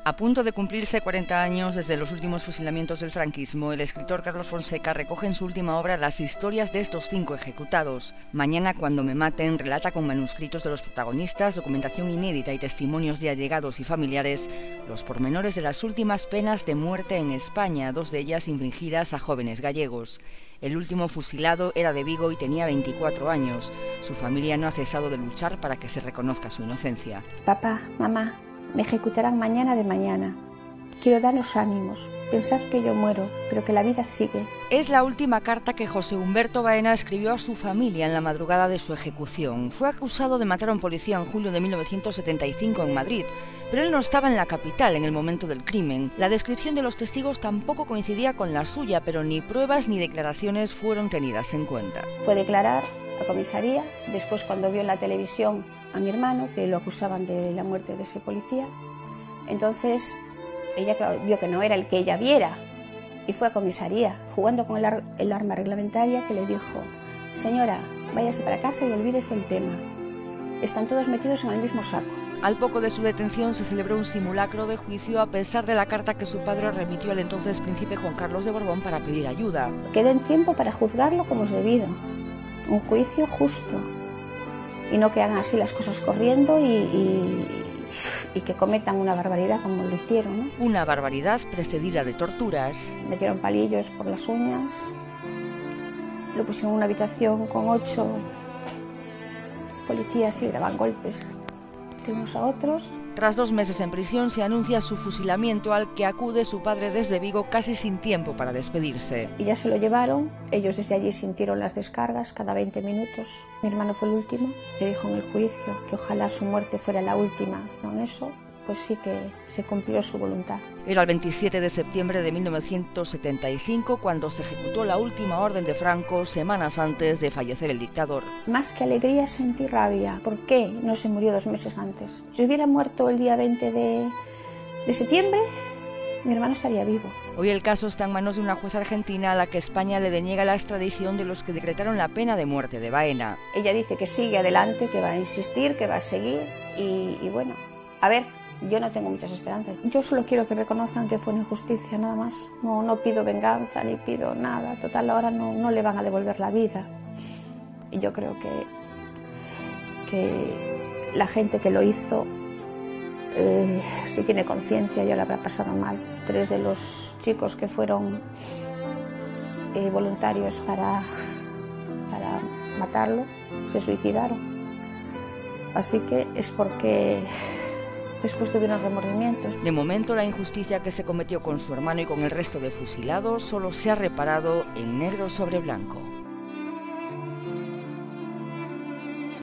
A punto de cumplirse 40 años desde los últimos fusilamientos del franquismo, el escritor Carlos Fonseca recoge en su última obra las historias de estos 5 ejecutados. Mañana, cuando me maten, relata con manuscritos de los protagonistas, documentación inédita y testimonios de allegados y familiares los pormenores de las últimas penas de muerte en España, 2 de ellas infligidas a jóvenes gallegos. El último fusilado era de Vigo y tenía 24 años. Su familia no ha cesado de luchar para que se reconozca su inocencia. Papá, mamá, me ejecutarán mañana de mañana. Quiero daros ánimos. Pensad que yo muero, pero que la vida sigue. Es la última carta que José Humberto Baena escribió a su familia en la madrugada de su ejecución. Fue acusado de matar a un policía en julio de 1975 en Madrid, pero él no estaba en la capital en el momento del crimen. La descripción de los testigos tampoco coincidía con la suya, pero ni pruebas ni declaraciones fueron tenidas en cuenta. Fue a declarar a comisaría, después cuando vio en la televisión a mi hermano, que lo acusaban de la muerte de ese policía, entonces ella, claro, vio que no era el que ella viera y fue a comisaría, jugando con el arma reglamentaria, que le dijo: señora, váyase para casa y olvídese del tema. Están todos metidos en el mismo saco. Al poco de su detención se celebró un simulacro de juicio a pesar de la carta que su padre remitió al entonces príncipe Juan Carlos de Borbón para pedir ayuda. Queden tiempo para juzgarlo como es debido, un juicio justo, y no que hagan así las cosas corriendo y que cometan una barbaridad como lo hicieron, ¿no? Una barbaridad precedida de torturas. Le dieron palillos por las uñas, lo pusieron en una habitación con 8 policías y le daban golpes de unos a otros. Tras 2 meses en prisión se anuncia su fusilamiento, al que acude su padre desde Vigo casi sin tiempo para despedirse. Y ya se lo llevaron, ellos desde allí sintieron las descargas cada 20 minutos. Mi hermano fue el último, le dijo en el juicio que ojalá su muerte fuera la última. Con eso, pues sí que se cumplió su voluntad. Era el 27 de septiembre de 1975 cuando se ejecutó la última orden de Franco, semanas antes de fallecer el dictador. Más que alegría sentí rabia. ¿Por qué no se murió 2 meses antes? Si hubiera muerto el día 20 de septiembre, mi hermano estaría vivo. Hoy el caso está en manos de una jueza argentina a la que España le deniega la extradición de los que decretaron la pena de muerte de Baena. Ella dice que sigue adelante, que va a insistir, que va a seguir y bueno, a ver. Yo no tengo muchas esperanzas. Yo solo quiero que reconozcan que fue una injusticia, nada más. No pido venganza ni pido nada. Total, ahora no le van a devolver la vida. Y yo creo que la gente que lo hizo sí tiene conciencia, ya le habrá pasado mal. 3 de los chicos que fueron voluntarios para matarlo se suicidaron. Así que es porque después tuvieron remordimientos. De momento, la injusticia que se cometió con su hermano y con el resto de fusilados solo se ha reparado en negro sobre blanco.